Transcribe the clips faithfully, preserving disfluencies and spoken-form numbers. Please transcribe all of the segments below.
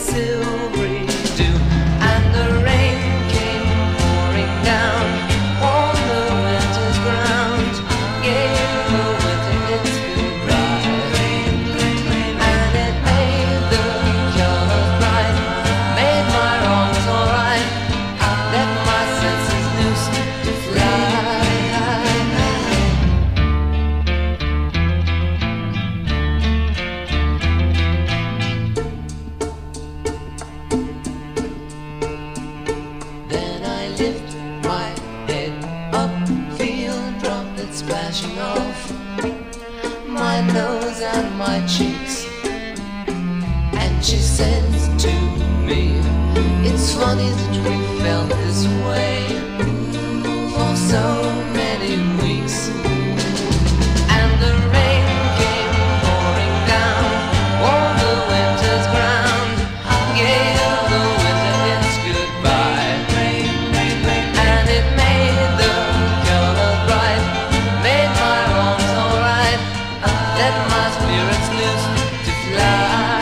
silvery dew, and the rain came pouring down on the winter's ground, gave the winter its goodbye, and it made the colors bright, made my wrongs alright, let my senses loose to fly. Splashing off my nose and my cheeks, and she says to me, it's funny that we felt this way for so many weeks. And the rain came pouring down on the winter's ground, gave the winter its goodbye, and it made the color bright, made my wrongs alright, let my spirits loose to fly.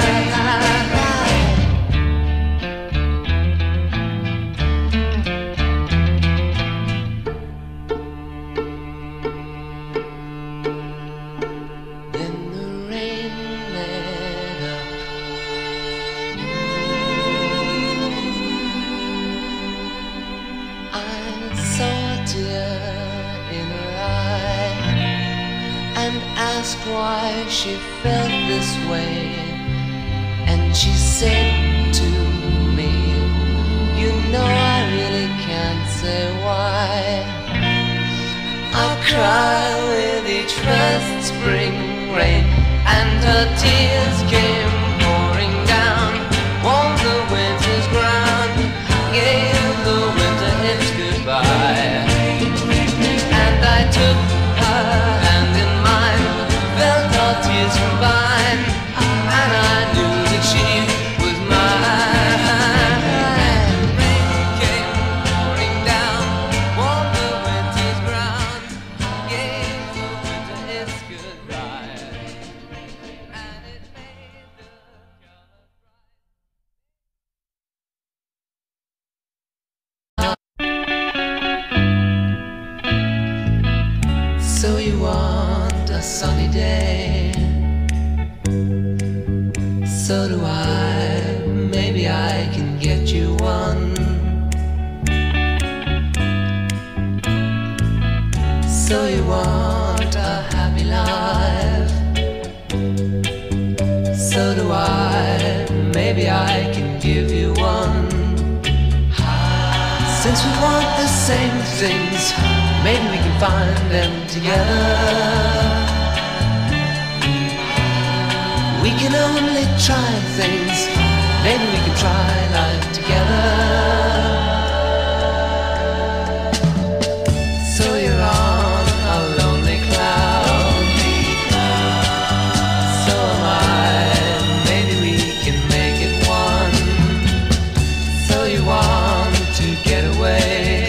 Then the rain let up, I saw a tear in her eye, and asked why she felt this way, and she said to me, you know I really can't say why. I cry with each first spring rain, and her tears came pouring down on the winter's ground, gave the winter its goodbye, and I took her hand in mine, felt our tears combine, and I knew that she was mine. Rain came pouring down on the winter's ground, gave the winter its goodbye, and it made the color bright. So you want a sunny day? So do I, maybe I can get you one. So you want a happy life? So do I, maybe I can give you one. Since we want the same things, maybe we can find them together. We can only try things, maybe we can try life together. So you're on a lonely cloud, so am I, maybe we can make it one. So you want to get away,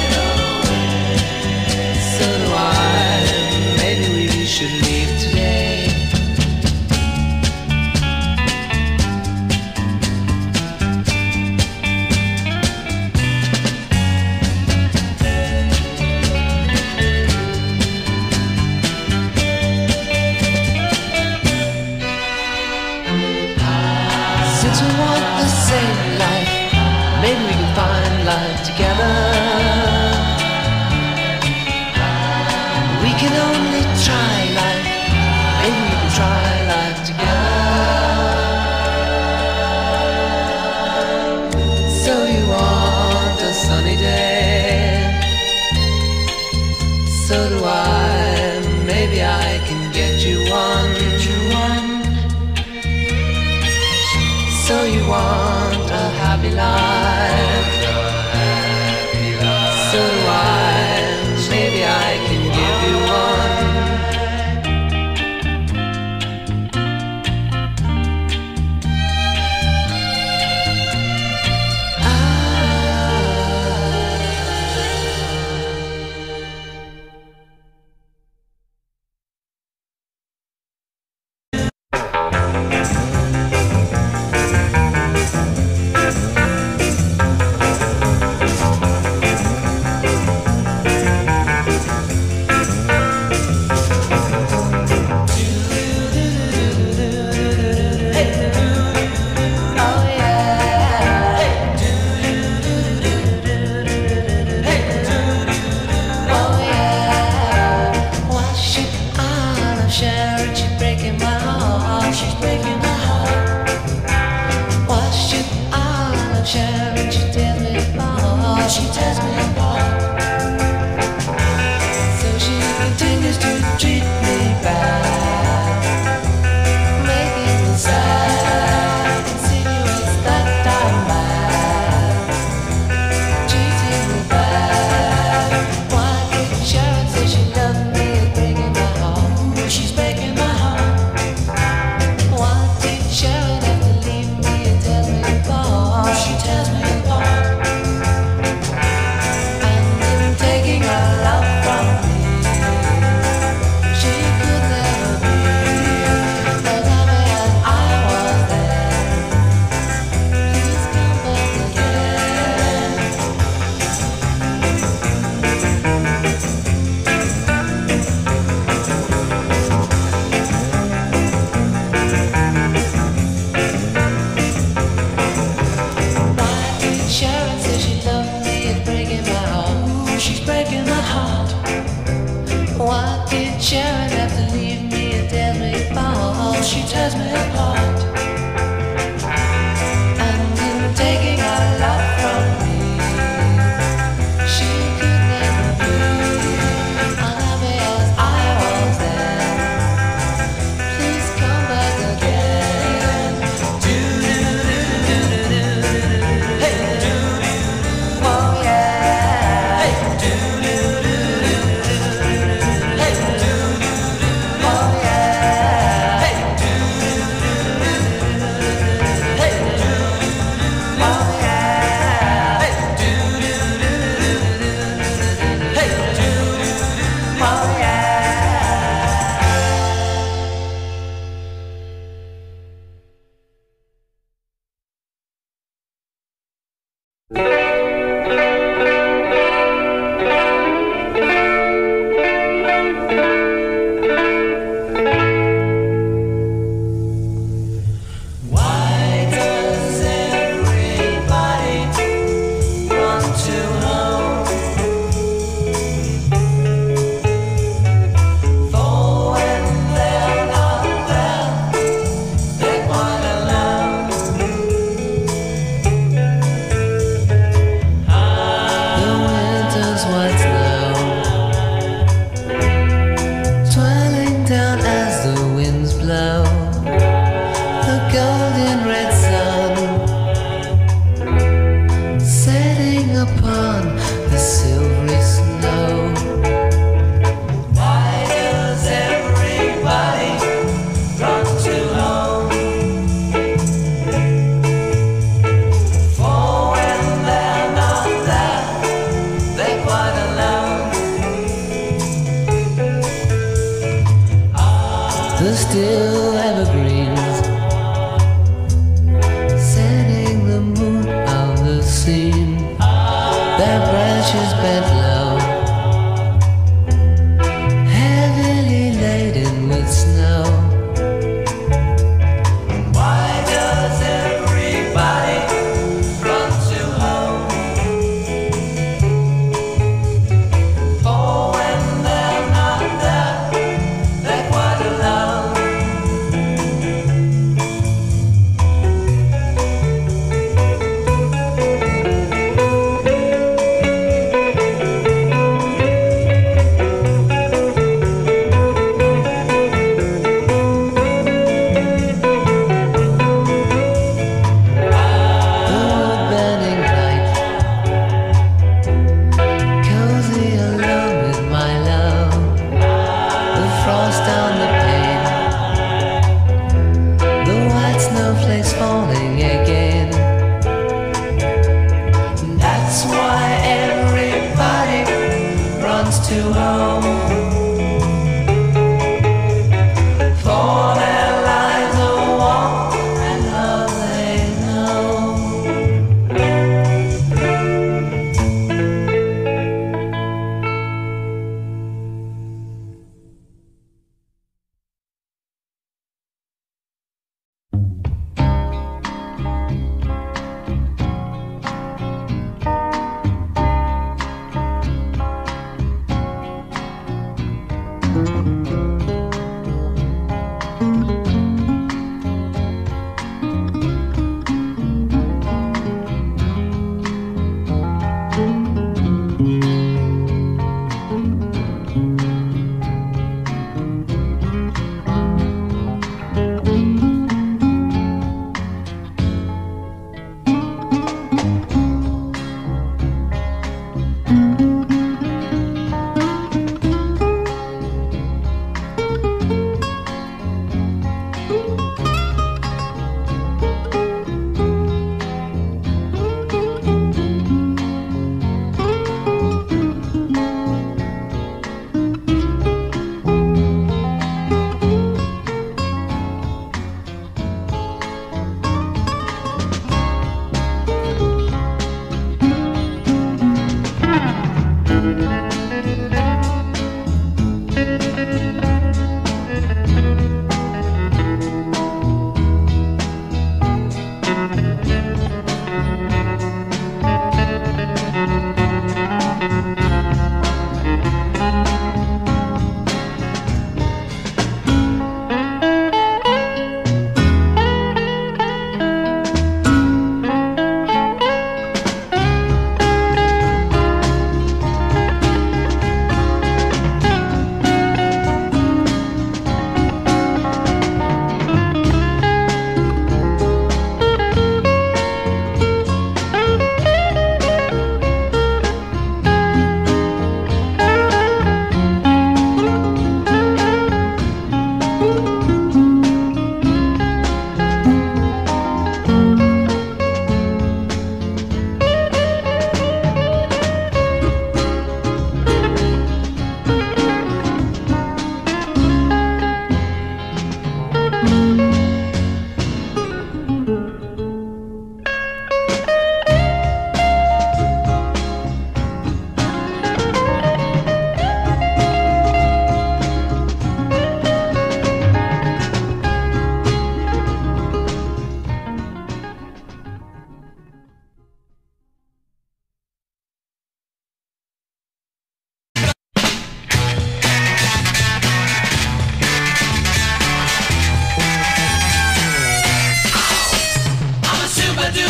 so do I, maybe we should leave today. Since we want the same life, maybe we can find life together. We can only try life, maybe we can try life together. So you want a sunny day? So do I, maybe I can get you one. Get you one. So you want a happy life? So do I, maybe I can give you one.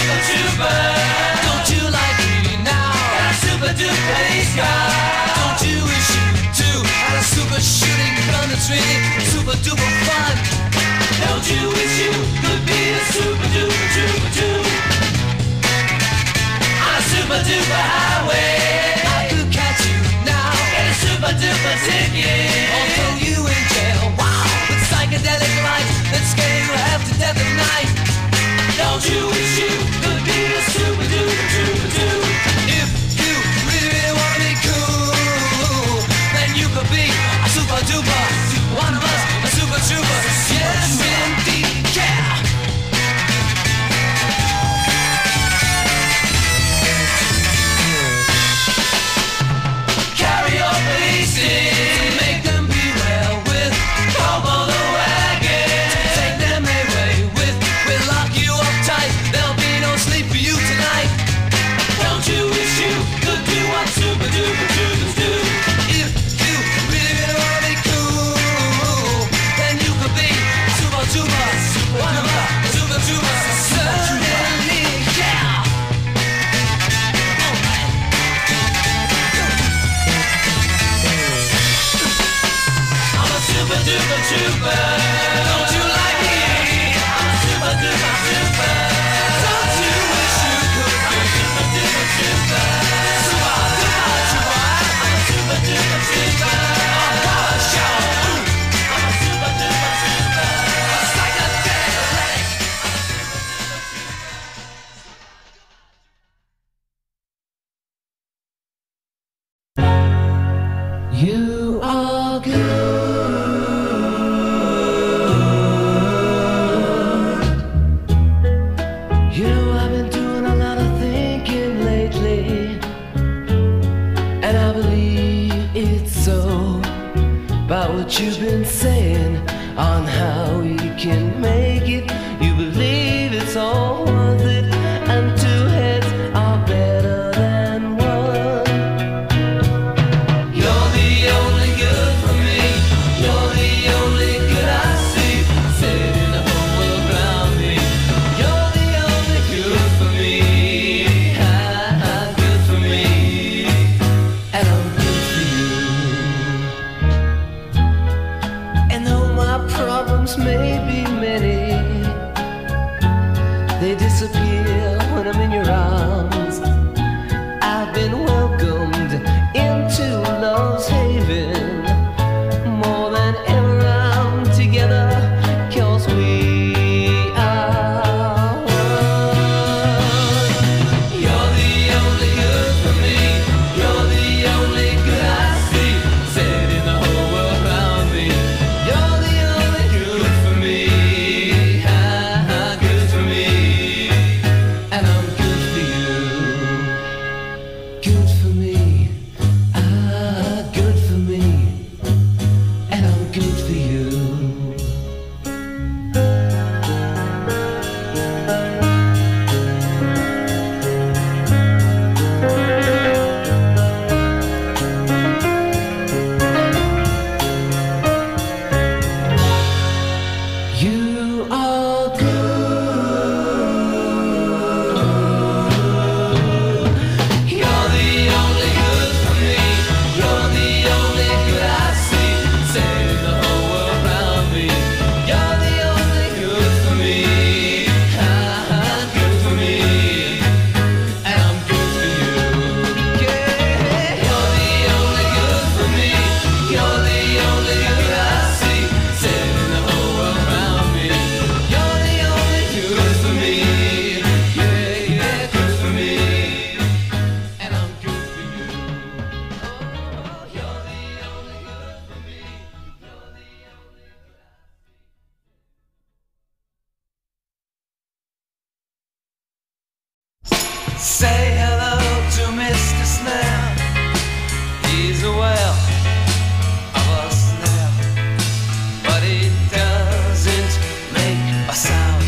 duper trooper. Don't you like me now? Got a super duper police car. Don't you wish you too had a super shooting gun that's really super duper fun? Don't you wish you could be a super duper trooper too? On a super duper highway, I could catch you now. Get a super duper ticket. I'll throw you in jail. Wow, with psychedelic lights that scare you half to death at night. Don't you wish you could be a super duper trooper too? If you really, really wanna be cool, then you could be a super duper, one of us, a super trooper. Yes, indeed, yeah. Carry your police in, make them beware with Hobo the wagon. Take them away with, we'll lock you up tight. There'll be no sleep for you tonight. Don't you wish you could do what super duper troopers do? If you really, really wanna be cool, then you could be super duper, one of us, super duper. Certainly, yeah. I'm a super duper trooper. Don't you like me? I'm a super duper trooper. Don't you wish you could be a super duper trooper? Super duper trooper. I'm a super duper trooper. Oh, power show. I'm a super duper trooper. A psychedelic. You are good. You know I've been doing a lot of thinking lately, and I believe it's so. About what you've been saying on how we can make it. You believe it's all worth it, and two heads are better than one. You're the only good for me. You're the only good I see. Said in the whole world around me. You're the only good for me. Ah, ah, good for me. And I'm good for you. And though my problems may be many, they disappear when I'm in your arms. I've been welcomed into love's haven. More than ever I'm together, 'cause we are one. You're the only good for me. You're the only good I see. Said in the whole world around me. You're the only good for me. Ah, ah, good for me. And I'm good for you. Good for me. Ah, good for me. And I'm good for you. You are good. You're the only good for me. You're the only good I see. Said in the whole world around me. You're the only good for me. Ah, ah, good for me. And I'm good for you. Yeah. You're the only good for me. You're the only good I see. Said in the whole world around me. You're the only good for me. Yeah, yeah, good for me. And I'm good for you. Oh, you're the only good for me. You're the only good. Say hello to Mister Snell. He's aware of us now, but he doesn't make a sound.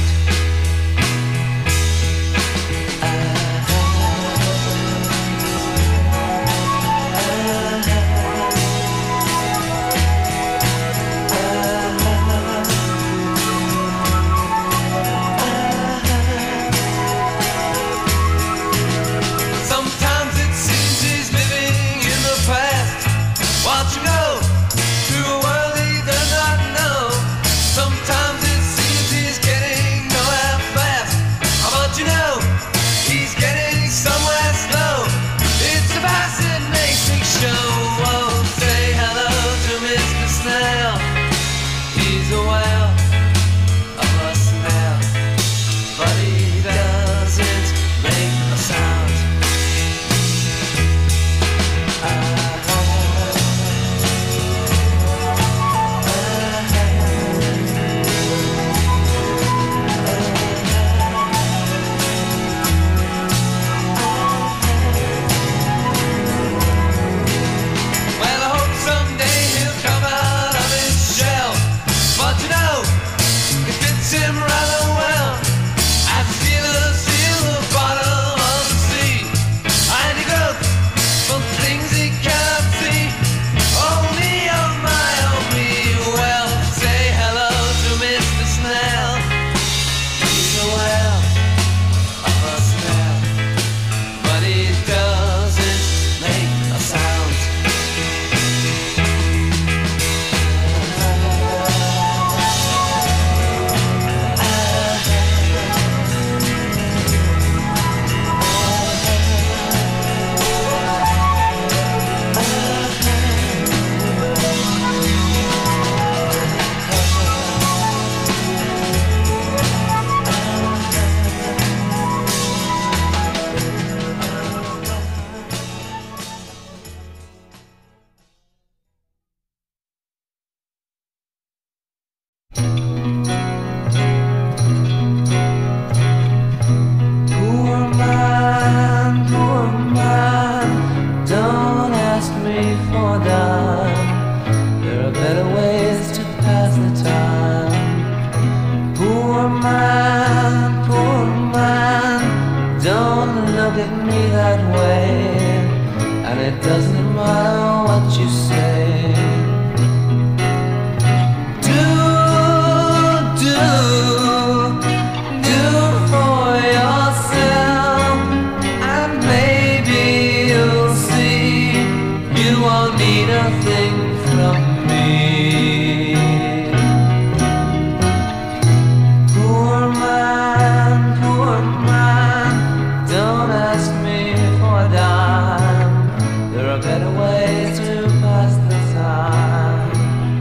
Don't look at me that way, and it doesn't matter what you say. Do, do, do for yourself, and maybe you'll see you won't need a thing from me. Poor man, poor man, don't ask me for a dime. There are better ways to pass the time.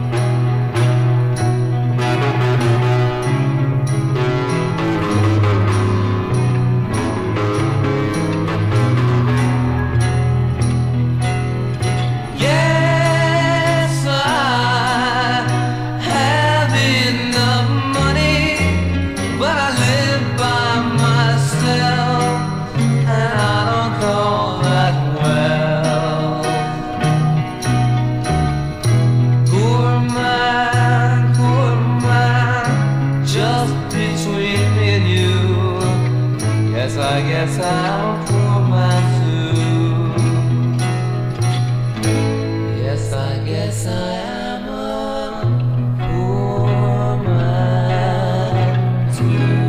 Yes, I have enough money, but I live by myself, and I don't call that well. Poor man, poor man, just between me and you. Yes, I guess I'm a poor man too. Yes, I guess I am a poor man too.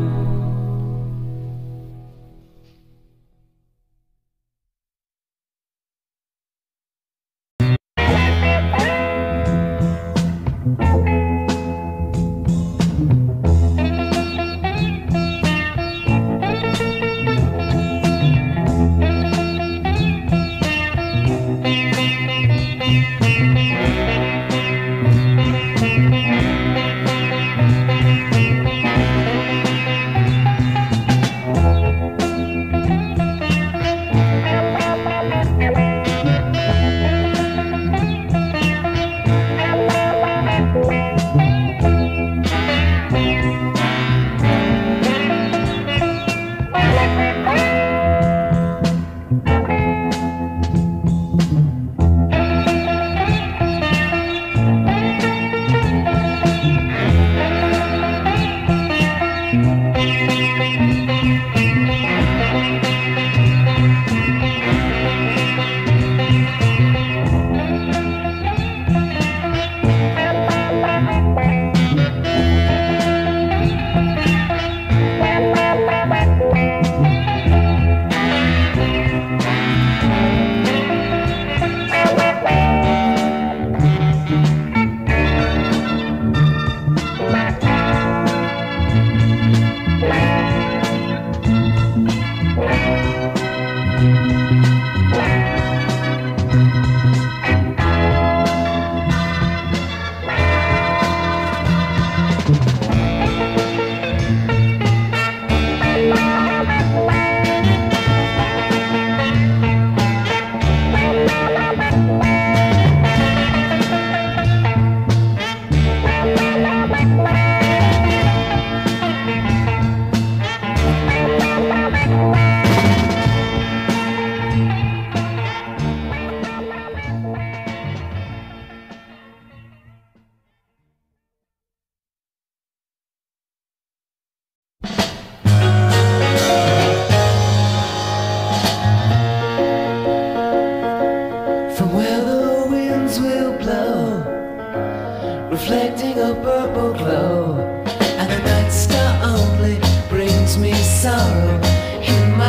Reflecting a purple glow, and the night star only brings me sorrow in my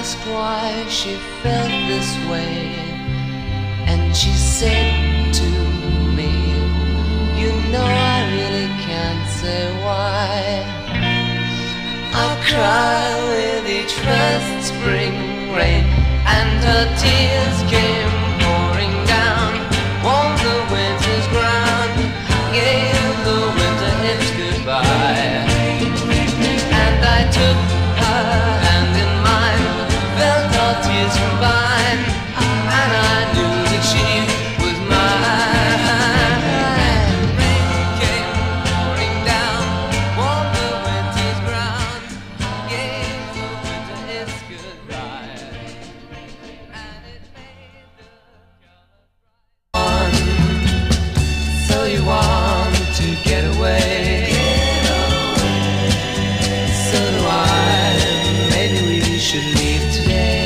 asked why she felt this way, and she said to me, you know I really can't say why. I cry with each first spring rain, and her tears came pouring down on the winter's ground, gave the winter its goodbye. And I took her hand in mine, felt our tears combine, and I knew that she was mine. Rain came pouring down on the winter's ground, gave the winter its goodbye, and it made the color bright. So you want to get away? So do I. Maybe we should leave today.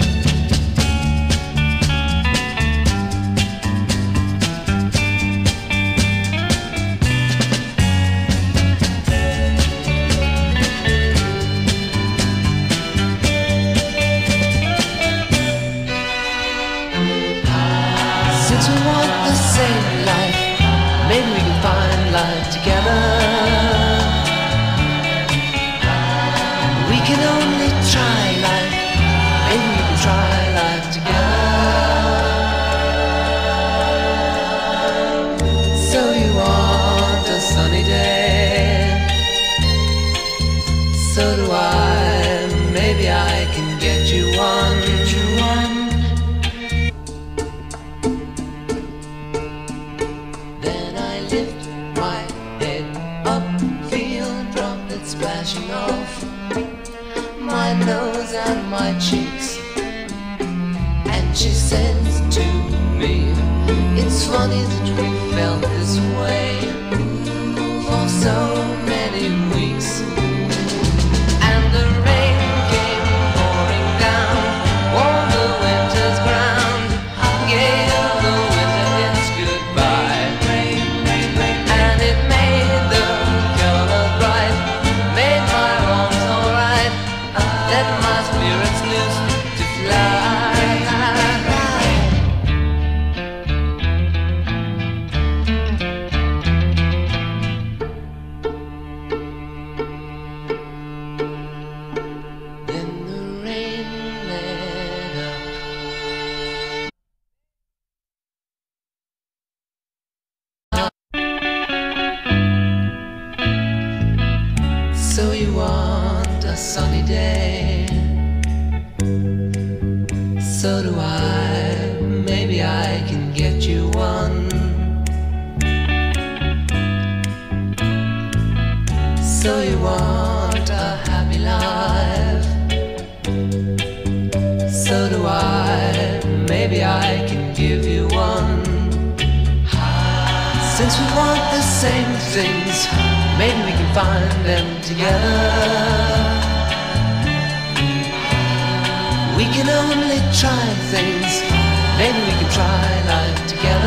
Since we want the same life, maybe we can find life together. We can only try life, maybe we can try life together. So you want a sunny day? So do I. Maybe I can get you one. Get you one. Then I lift my head up, feel droplets splashing off my nose and my cheeks, and she says to me, it's funny that we felt this way for so many weeks. And the rain came pouring down on the winter's ground, gave the winter its goodbye, and it made the color bright, made my wrongs alright, let my spirits loose to fly. Then the rain let up. So you want a sunny day? So do I. Maybe I can get you one. So you want a happy life? So do I. Maybe I can give you one. Since we want the same things, maybe we can find them together. We can only try things, maybe we can try life together.